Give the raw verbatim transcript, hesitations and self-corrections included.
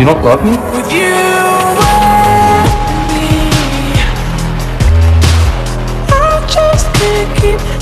You don't love me? With you and me, I just can't keep